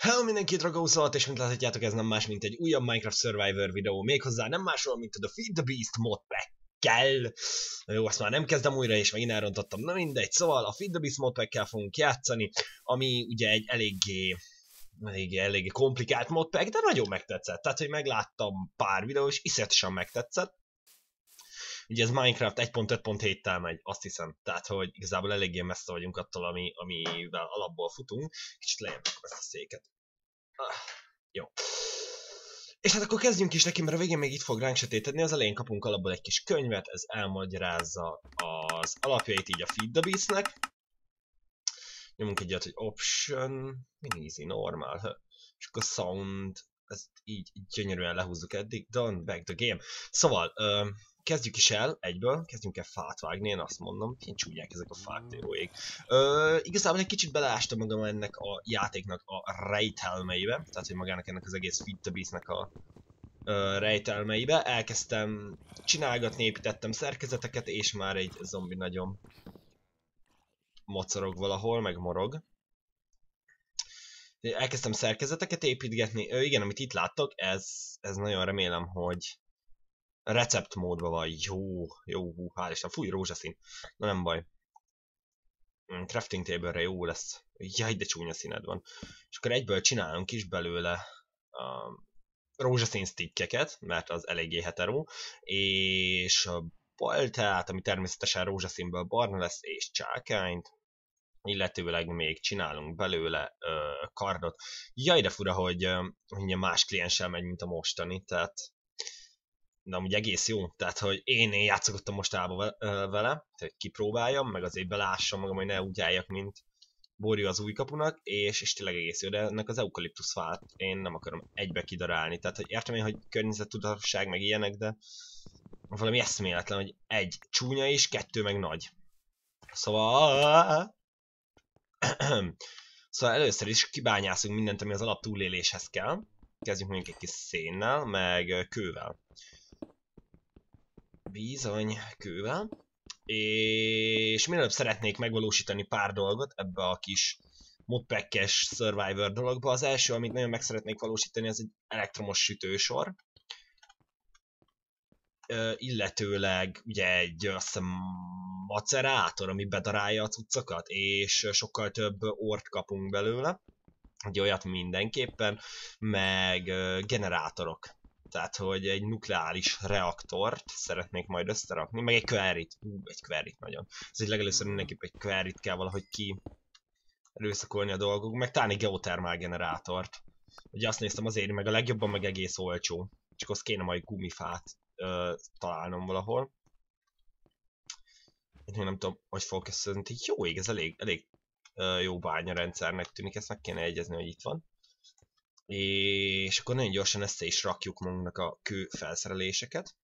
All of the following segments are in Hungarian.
Hello mindenkit, Ragózolt, és mint láthatjátok, ez nem más, mint egy újabb Minecraft Survivor videó, méghozzá nem másról, mint a Feed the Beast modpack-kel. Jó, azt már nem kezdem újra, és megint elrontottam, na mindegy. Szóval a Feed the Beast modpack-kel fogunk játszani, ami ugye egy eléggé komplikált modpack, de nagyon megtetszett. Tehát, hogy megláttam pár videó, és iszonyatosan megtetszett. Ugye ez Minecraft 1.5.7-tel megy, azt hiszem. Tehát, hogy igazából eléggé messze vagyunk attól, amivel alapból futunk. Kicsit lejjebb ezt a széket. Jó. És hát akkor kezdjünk is neki, mert a végén még itt fog ránk sötétedni. Az elején kapunk alapból egy kis könyvet, ez elmagyarázza az alapjait így a Feed the Beast-nek. Nyomunk egyet, hogy Option, Easy, Normal, és akkor Sound, ezt így gyönyörűen lehúzzuk eddig. Done, back the game. Szóval, kezdjük is el egyből, kezdjünk el fát vágni, én azt mondom, én csúnyák ezek a fák, jó ég. Igazából egy kicsit beleástam magam ennek a játéknak a rejtelmeibe, tehát hogy magának ennek az egész Feed the Beast-nek a rejtelmeibe. Elkezdtem csinálgatni, építettem szerkezeteket, és már egy zombi nagyon mocorog valahol, meg morog. Elkezdtem szerkezeteket építgetni, igen, amit itt láttok, ez nagyon remélem, hogy recept módban van. Jó, hál' Isten. Fúj, rózsaszín. Na nem baj. Crafting table-re jó lesz. Jaj, de csúnya színed van. És akkor egyből csinálunk is belőle rózsaszín stickeket, mert az eléggé hetero. És a baltát, ami természetesen rózsaszínből barna lesz, és csákányt. Illetőleg még csinálunk belőle kardot. Jaj, de fura, hogy más klienssel megy, mint a mostani, tehát de amúgy egész jó, tehát hogy én játszottam mostában vele, hogy kipróbáljam, meg azért belássam magam, hogy ne úgy álljak, mint borjú az új kapunak, és tényleg egész jó, de ennek az eukaliptusz fát én nem akarom egybe kidarálni, tehát hogy értem én, hogy környezettudatosság meg ilyenek, de valami eszméletlen, hogy egy csúnya is, kettő meg nagy. Szóval először is kibányászunk mindent, ami az alap túléléshez kell. Kezdjük mondjuk egy kis szénnel, meg kővel. Bizony, kővel. És mielőbb szeretnék megvalósítani pár dolgot ebbe a kis modpack-es Survivor dologba. Az első, amit nagyon meg szeretnék valósítani, az egy elektromos sütősor. Illetőleg ugye egy azt hiszem macerátor, ami bedarálja a cuccokat, és sokkal több ort kapunk belőle. Ugye olyat mindenképpen, meg generátorok. Tehát, hogy egy nukleáris reaktort szeretnék majd összerakni, meg egy quarryt. Egy quarryt nagyon. Ez egy legelőször mindenképp egy quarryt kell valahogy ki erőszakolni a dolgok, meg talán egy geotermál generátort. Ugye azt néztem, azért meg a legjobban, meg egész olcsó. Csak azt kéne majd gumifát találnom valahol. Én nem tudom, hogy fog összezni. Jó ég, ez elég jó bányarendszernek tűnik, ezt meg kéne jegyezni, hogy itt van. És akkor nagyon gyorsan össze is rakjuk magunknak a kő felszereléseket.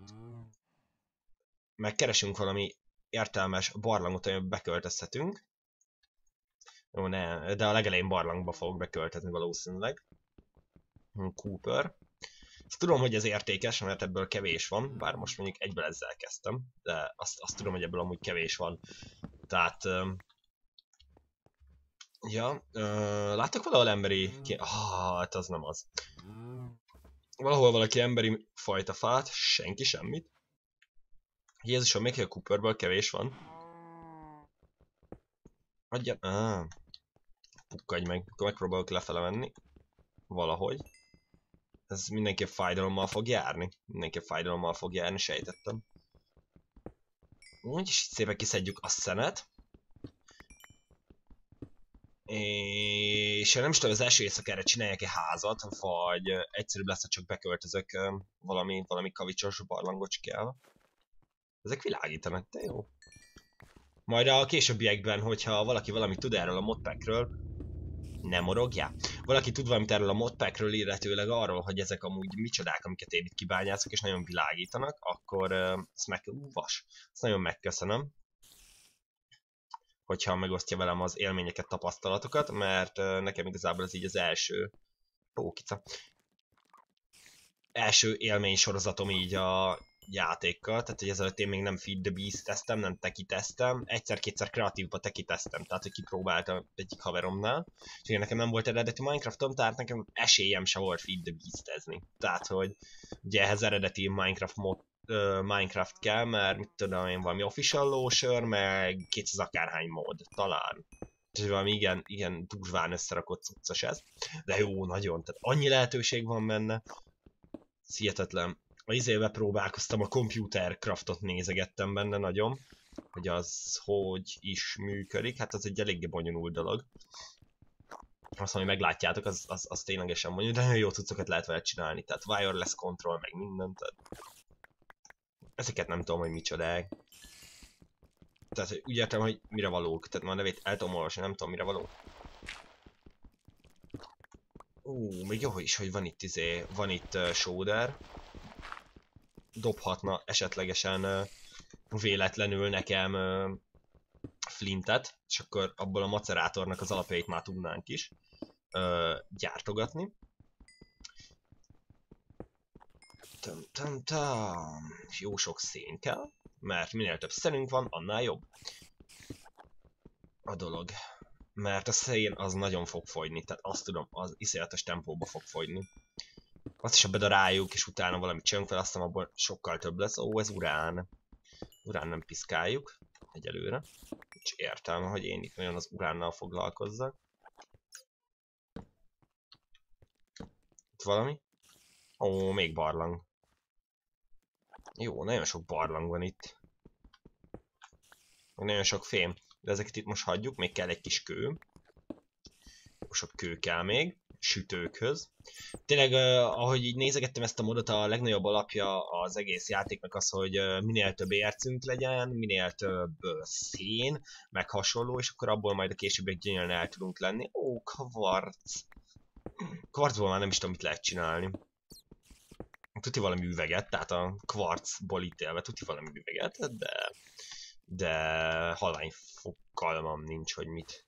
Megkeresünk valami értelmes barlangot, amiben beköltözhetünk. Jó, ne, de a legelején barlangba fogok beköltözni valószínűleg. Cooper. Azt tudom, hogy ez értékes, mert ebből kevés van, bár most mondjuk egyből ezzel kezdtem, de azt tudom, hogy ebből amúgy kevés van. Tehát... ja, láttok valahol emberi... hát az nem az. Valahol valaki emberi fajta fát, senki semmit. Jézusom, még a Cooperből kevés van. Adja... pukkadj meg, akkor megpróbálok lefele menni. Valahogy. Ez mindenképp fájdalommal fog járni. Sejtettem. Úgyis szépen kiszedjük a szenet. És nem is tudom, az első éjszakára csináljak-e házat, vagy egyszerűbb lesz, ha csak beköltözök valami kavicsos barlangocskával. Ezek világítanak, de jó. Majd a későbbiekben, hogyha valaki valamit tud erről a modpackről, nem morogjál. Valaki tud valamit erről a modpackről, illetőleg arról, hogy ezek amúgy micsodák, amiket én itt kibányászok, és nagyon világítanak, akkor ezt ezt nagyon megköszönöm. Hogyha megosztja velem az élményeket, tapasztalatokat, mert nekem igazából ez így az első... Ó, kica. Első élmény sorozatom így a játékkal, tehát hogy ezelőtt én még nem Feed the Beast tesztem, nem Teki tesztem, egyszer-kétszer kreatívba Teki tesztem, tehát hogy kipróbáltam egyik haveromnál, és nekem nem volt eredeti Minecraftom, tehát nekem esélyem se volt Feed the Beast-ezni. Tehát, hogy ugye ehhez eredeti Minecraft kell, mert mit tudom én, valami official launcher, meg 200 akárhány mod, talán. És valami igen durván összerakott cuccos ez. De jó, nagyon, tehát annyi lehetőség van benne. Hihetetlen. A izébe próbálkoztam, a Computercraftot nézegettem benne nagyon, hogy az hogy is működik, hát az egy eléggé bonyolult dolog. Azt, hogy meglátjátok, az ténylegesen bonyolult, de nagyon jó cuccokat lehet vele csinálni, tehát wireless control, meg mindent, tehát... Ezeket nem tudom, hogy micsodák. Tehát úgy értem, hogy mire valók, tehát már a nevét el tudom olvasni, nem tudom mire valók. Még jó is, hogy van itt van itt shoulder. Dobhatna esetlegesen véletlenül nekem flintet, és akkor abból a macerátornak az alapjait már tudnánk is gyártogatni. Jó sok szén kell, mert minél több szenünk van, annál jobb a dolog. Mert a szén az nagyon fog fogyni, tehát azt tudom, az iszonyatos tempóba fog fogyni. Azt is, ha bedaráljuk, és utána valami csönkvel, aztán abból sokkal több lesz. Ó, ez urán. Urán nem piszkáljuk egyelőre. Nincs értelme, hogy én itt nagyon az uránnal foglalkozzak. Itt valami? Ó, még barlang. Jó, nagyon sok barlang van itt. Nagyon sok fém. De ezeket itt most hagyjuk, még kell egy kis kő. Sok kő kell még, sütőkhöz. Tényleg, ahogy így nézegettem ezt a modot, a legnagyobb alapja az egész játéknak az, hogy minél több ércünk legyen, minél több szén, meg hasonló, és akkor abból majd a későbbiek gyönyörűen el tudunk lenni. Ó, kvarc! Kvarcból már nem is tudom, mit lehet csinálni. Tuti valami üveget, tehát a kvarcból ítélve tuti valami üveget, de halvány fogalmam nincs, hogy mit.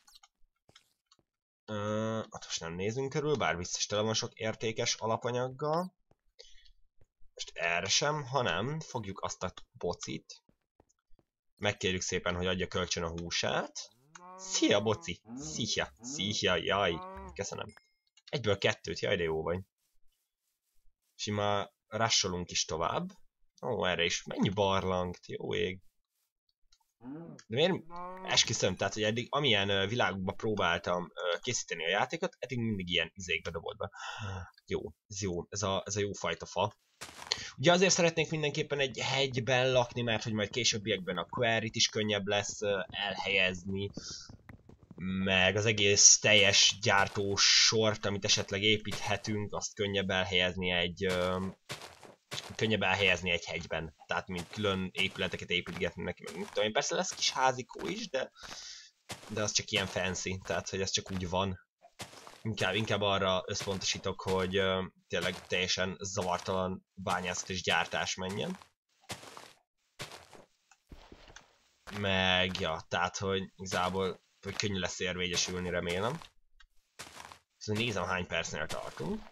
Most nem nézünk körül, bár biztos tele van sok értékes alapanyaggal. Most erre sem, hanem fogjuk azt a bocit. Megkérjük szépen, hogy adja kölcsön a húsát. Szia, boci! Szia, jaj! Köszönöm. Egyből kettőt, jaj, de jó vagy. Sima rassolunk is tovább. Ó, erre is. Mennyi barlang, jó ég. De miért? Esküszöm, tehát hogy eddig amilyen világokba próbáltam készíteni a játékot, eddig mindig ilyen izékbe dobott be. Jó, ez jó, ez a jó fajta fa. Ugye azért szeretnék mindenképpen egy hegyben lakni, mert hogy majd későbbiekben a quarryt is könnyebb lesz elhelyezni, meg az egész teljes gyártósort, amit esetleg építhetünk, azt könnyebb elhelyezni egy hegyben. Tehát mint külön épületeket építgetni neki, meg mit tudom én. Persze lesz kis házikó is, de az csak ilyen fancy, tehát hogy ez csak úgy van. Inkább arra összpontosítok, hogy tényleg teljesen zavartalan bányászat és gyártás menjen. Meg, ja, tehát hogy igazából hogy könnyű lesz érvényesülni, remélem. Szóval nézem, hány percnél tartunk.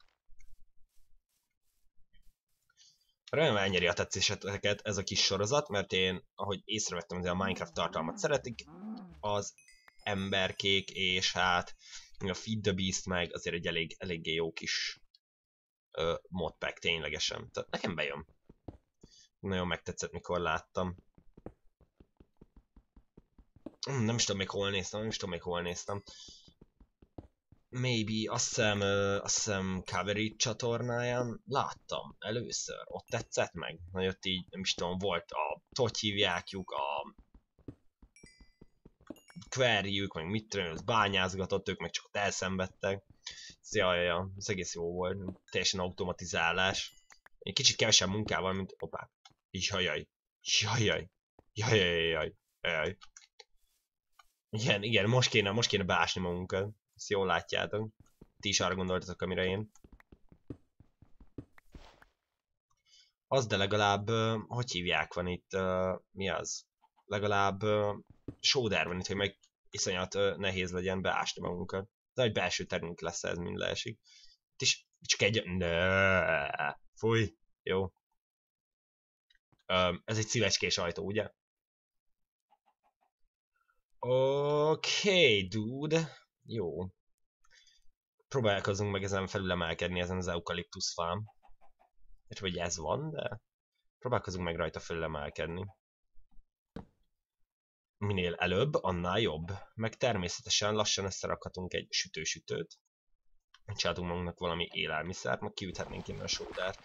Remélem elnyeri a tetszéseteket ez a kis sorozat, mert én, ahogy észrevettem, hogy a Minecraft tartalmat szeretik, az emberkék, és hát a Feed the Beast meg azért egy eléggé jó kis modpack ténylegesen. Tehát nekem bejön. Nagyon megtetszett, mikor láttam. Nem is tudom még hol néztem, Maybe, azt hiszem Covery csatornáján láttam először, ott tetszett meg. Na ott így, nem is tudom, volt hogy hívjákjuk, a queryjük, meg mit tudom, az bányázgatott, ők meg csak ott elszenvedtek. Ja, ez egész jó volt, teljesen automatizálás. Egy kicsit kevesebb munkával, mint opá. Jajjaj. Igen, most kéne beásni magunkat. Ezt jól látjátok. Ti is arra gondoltatok, amire én. Az, de legalább, hogy hívják van itt, mi az? Legalább shoulder van itt, hogy meg iszonyat nehéz legyen beásni magunkat. De egy belső terünk lesz, ez mind leesik. Itt is csak egy... Fúj! Jó. Ez egy szívecskés ajtó, ugye? Oké, dude. Jó. Próbálkozunk meg ezen felülemelkedni, ezen az eukaliptuszfám. Vagy ez van, de próbálkozunk meg rajta felülemelkedni. Minél előbb, annál jobb. Meg természetesen lassan összerakhatunk egy sütőt. Csináltunk magunknak valami élelmiszert, meg kiüthetnénk innen a sódert.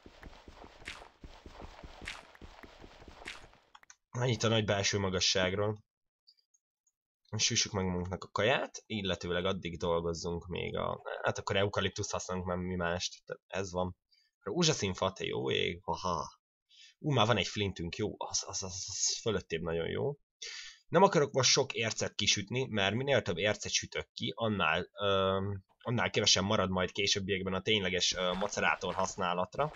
Annyit a nagy belső magasságról. Süssük meg magunknak a kaját, illetőleg addig dolgozzunk még a... Hát akkor eukaliptuszt használunk, mert mi mást. Tehát ez van. Rózsaszínfa, jó ég, haha. Már van egy flintünk, jó, az fölöttébb nagyon jó. Nem akarok most sok ércet kisütni, mert minél több ércet sütök ki, annál kevesen marad majd későbbiekben a tényleges macerátor használatra.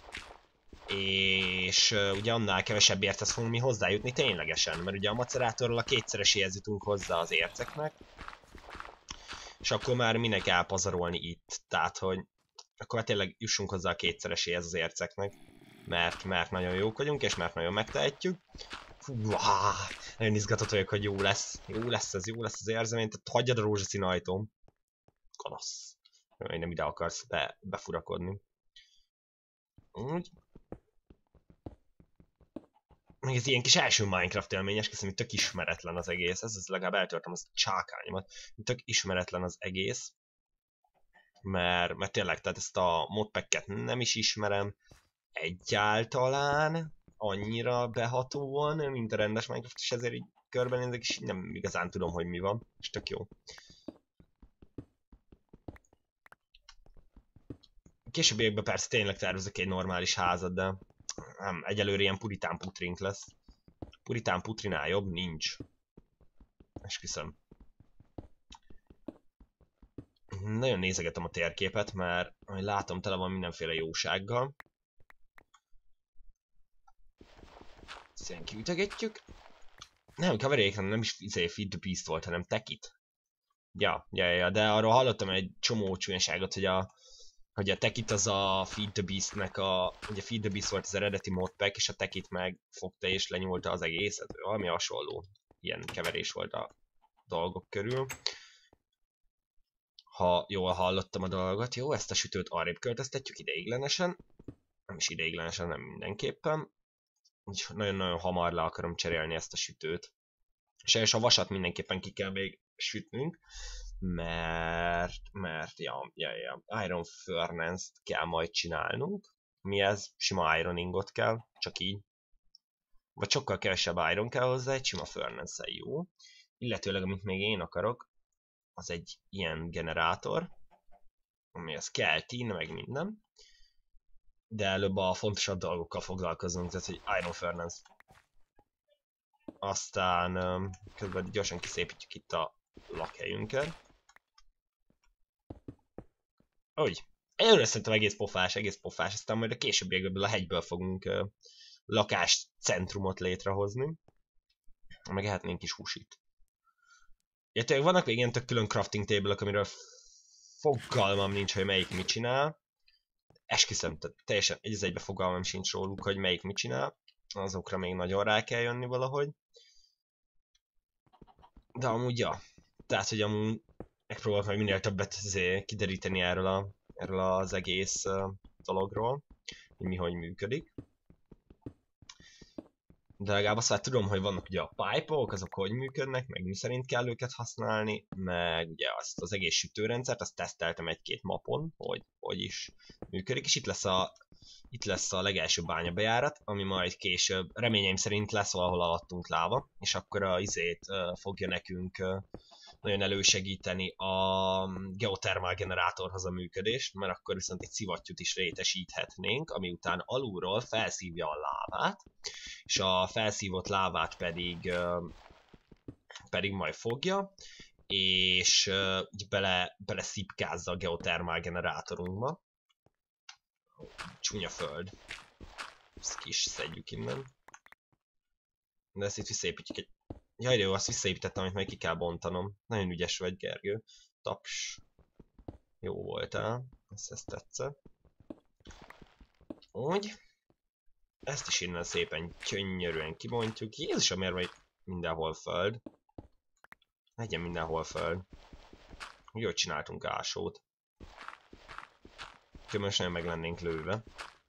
És ugye annál kevesebb ércet fogunk mi hozzájutni ténylegesen, mert ugye a macerátorral a kétszereséhez jutunk hozzá az érceknek. És akkor már minek elpazarolni itt, tehát hogy akkor már tényleg jussunk hozzá a kétszereséhez az érceknek. Mert nagyon jók vagyunk, és mert nagyon megtehetjük. Nagyon izgatott vagyok, hogy jó lesz. Jó lesz az érzemény, tehát hagyjad a rózsaszín ajtóm. Kanasz. Nem ide akarsz befurakodni. Úgy. Még ez ilyen kis első Minecraft élményes, köszönöm, hogy tök ismeretlen az egész. Ez legalább eltörtem az csákányomat. Tök ismeretlen az egész. Mert tényleg, tehát ezt a modpacket nem is ismerem. Egyáltalán annyira behatóan, mint a rendes Minecraft, és ezért így körbenézek, és nem igazán tudom, hogy mi van, és tök jó. Későbbiekben persze tényleg tervezek egy normális házat, de nem, egyelőre ilyen puritán putrink lesz. Puritán putrinál jobb nincs. Esküszöm. Nagyon nézegetem a térképet, mert ahogy látom, tele van mindenféle jósággal. Szépen kiütögetjük. Nem, keverék, nem is Feed the Beast volt, hanem Tekit. Ja, de arról hallottam egy csomó csúnyaságot, hogy a Tekit az a Feed the Beast-nek ugye Feed the Beast volt az eredeti modpack, és a Tekit megfogta és lenyúlta az egészet. Valami hasonló ilyen keverés volt a dolgok körül. Ha jól hallottam a dolgot, jó, ezt a sütőt arrébb költöztetjük ideiglenesen. Nem is ideiglenesen, nem mindenképpen. Úgyhogy nagyon-nagyon hamar le akarom cserélni ezt a sütőt. És a vasat mindenképpen ki kell még sütnünk, mert Iron Furnace-t kell majd csinálnunk. Mi ez? Sima ironingot kell, csak így. Vagy sokkal kevesebb iron kell hozzá, egy sima furnace-el jó. Illetőleg, amit még én akarok, az egy ilyen generátor, ami az kell tin, meg minden. De előbb a fontosabb dolgokkal foglalkozunk, tehát hogy Iron Furnace. Aztán közben gyorsan kiszépítjük itt a lakhelyünket. Úgy. Előre szerintem egész pofás, aztán majd a későbbiekből a hegyből fogunk lakáscentrumot létrehozni. Meg ehetnénk is húsit. Illetve vannak még ilyen tök külön crafting table-ok, amiről fogalmam nincs, hogy melyik mit csinál. Esküszöm, tehát teljesen egy egybe fogalmam sincs róluk, hogy melyik mit csinál. Azokra még nagyon rá kell jönni valahogy. De amúgy ja. Tehát, hogy amúgy megpróbálok majd minél többet kideríteni erről az egész dologról. Hogy mi hogy működik. De legalább azt már tudom, hogy vannak ugye a pipe-ok, azok hogy működnek, meg mi szerint kell őket használni, meg ugye azt az egész sütőrendszert, azt teszteltem egy-két mapon, hogy is működik, és itt lesz a legelső bányabejárat, ami majd később, reményeim szerint lesz valahol alattunk láva, és akkor a izét fogja nekünk nagyon elősegíteni a geotermál generátorhoz a működést, mert akkor viszont egy szivattyút is létesíthetnénk, ami után alulról felszívja a lávát, és a felszívott lávát pedig majd fogja, és bele szipkázza a geotermál generátorunkba. Csúnya föld. Ezt ki is szedjük innen. De ezt itt visszaépítjük egy... Jaj, jó, azt visszaépítettem, amit meg ki kell bontanom. Nagyon ügyes vagy, Gergő. Taps. Jó voltál. Ezt tetszett. Úgy. Ezt is innen szépen gyönyörűen kibontjuk. Jézusom, miért vagy mindenhol föld? Legyen mindenhol föld. Úgy csináltunk ásót. Különösen meg lennénk lőve.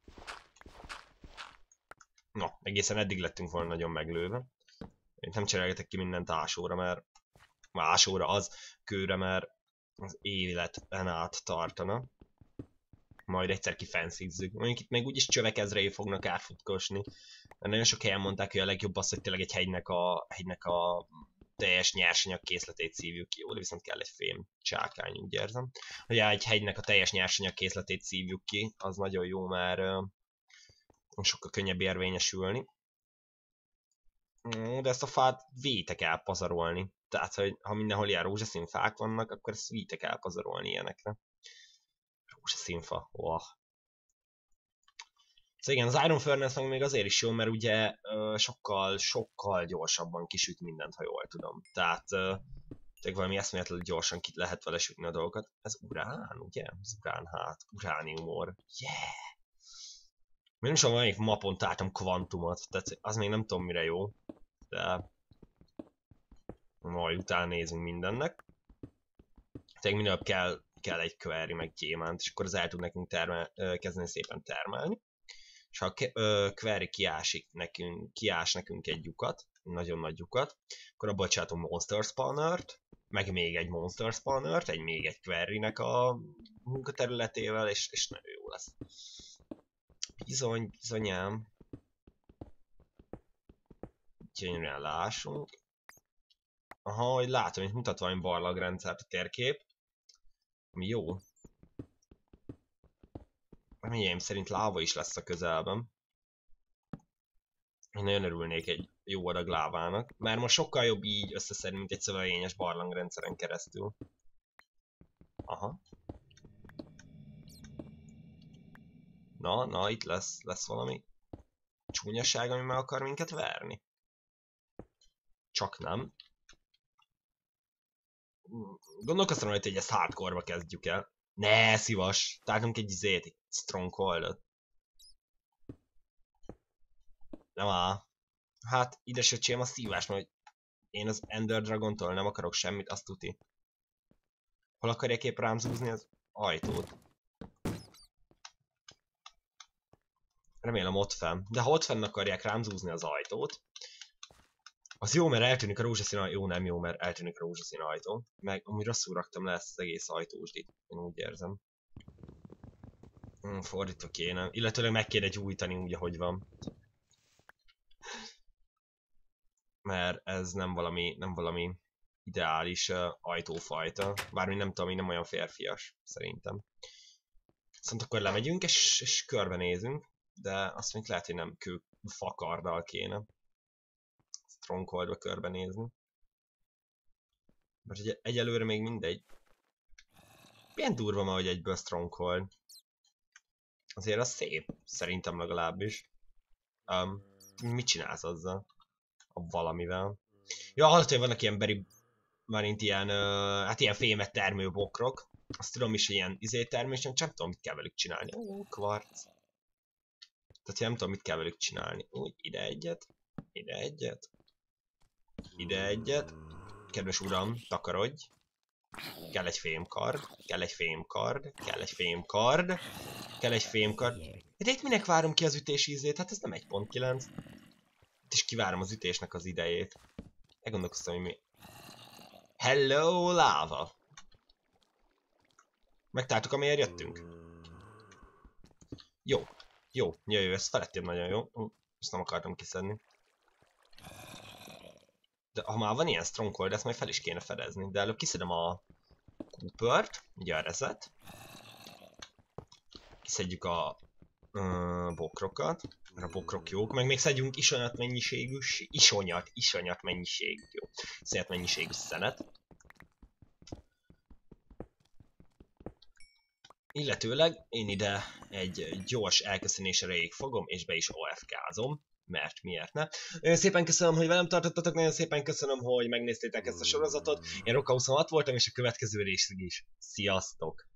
Na, egészen eddig lettünk volna nagyon meglőve. Én nem cserélgetek ki mindent ásóra, mert... Ásóra az, kőre, mert az életen át tartana. Majd egyszer kifenszízzük. Mondjuk itt még úgyis csövek ezrei fognak átfutkosni. De nagyon sok helyen mondták, hogy a legjobb az, hogy tényleg egy hegynek a teljes nyersanyag készletét szívjuk ki. Jó, de viszont kell egy fém csákány, úgy érzem. Hogy egy hegynek a teljes nyersanyag készletét szívjuk ki, az nagyon jó, mert sokkal könnyebb érvényesülni. De ezt a fát vétek elpazarolni. Tehát, hogy ha mindenhol ilyen rózsaszín fák vannak, akkor ezt vétek elpazarolni ilyenekre. Rózsaszínfa, wow. Szóval igen, az Iron Furnace meg még azért is jó, mert ugye sokkal gyorsabban kisüt mindent, ha jól tudom. Tehát tényleg valami eszméletlenül gyorsan ki lehet vele sütni a dolgokat. Ez urán, ugye? Ez urán, hát. Uránium ore. Yeah! Még nem is valamelyik mapon találtam kvantumot, tehát az még nem tudom mire jó. De... majd utána nézünk mindennek. Tényleg mindenbb kell egy query meg gyémánt, és akkor az el tud nekünk kezdeni szépen termelni. És ha a query kiás nekünk egy lyukat, nagyon nagy lyukat, akkor abból csináltunk monster spawnert, meg még egy monster spawnert, még egy querynek a munkaterületével, és nagyon jó lesz. Bizonyám. Gyönyörűen lássunk. Aha, hogy látom, hogy mutat valami barlangrendszert a térkép. Ami jó. Reményeim szerint láva is lesz a közelben. Én nagyon örülnék egy jó adag lávának. Mert most sokkal jobb így összeszedni, mint egy szövevényes barlangrendszeren keresztül. Aha. Na, itt lesz valami csúnyaság, ami meg akar minket verni. Csak nem. Gondolkoztam rajta, hogy ezt hardcore-ba kezdjük el. Ne, szívas! Találtunk egy strongholdot. Nem áll. Hát, idesöcsém a szívás, mert én az Ender Dragontól nem akarok semmit, azt tuti. Hol akarják épp rám zúzni az ajtót? Remélem ott fenn. De ha ott fenn akarják rám zúzni az ajtót, az jó, mert eltűnik a rózsaszín ajtó. Jó, nem jó, mert eltűnik a rózsaszín ajtó. Meg amúgy rosszul raktam le ezt az egész ajtósdit. Én úgy érzem. Fordítva kéne. Illetőleg meg kéne gyújtani úgy, ahogy van. Mert ez nem valami ideális ajtófajta. Bármi nem tudom, nem olyan férfias, szerintem. Szóval akkor lemegyünk és körbenézünk. De azt mondjuk lehet, hogy nem fakarddal kéne Strongholdba körbenézni. Mert ugye egyelőre még mindegy. Milyen durva ma, hogy egyből Stronghold. Azért az szép, szerintem legalábbis. Mit csinálsz azzal? A valamivel. Ja, hallott, hogy vannak ilyen ilyen fémet termő bokrok. Azt tudom is, hogy ilyen termés, csak nem tudom, mit kell velük csinálni. Ó, kvarc. Tehát nem tudom, mit kell velük csinálni. Úgy, ide egyet. Ide egyet. Ide egyet. Kedves uram, takarodj. Kell egy fémkard. Kell egy fémkard. Kell egy fémkard. Kell egy fémkard. De itt minek várom ki az ütési ízét? Hát ez nem 1.9. Itt is kivárom az ütésnek az idejét. Elgondolkoztam, hogy mi... Hello, láva! Megtaláltuk, amiért jöttünk. Jó. Jó, ez felettem nagyon jó. Ezt nem akartam kiszedni. De ha már van ilyen stronghold, ezt majd fel is kéne fedezni. De előbb kiszedem a Coopert, ugye a rezet. Kiszedjük a bokrokat, mert a bokrok jók. Meg még szedjünk isonyat mennyiségű, isonyat mennyiségű, jó. Iszonyat mennyiségű szenet. Illetőleg én ide egy gyors elköszönés erejéig fogom, és be is OFK-zom, mert miért ne. Nagyon szépen köszönöm, hogy velem tartottatok, nagyon szépen köszönöm, hogy megnéztétek ezt a sorozatot. Én Roka26 voltam, és a következő részig is. Sziasztok!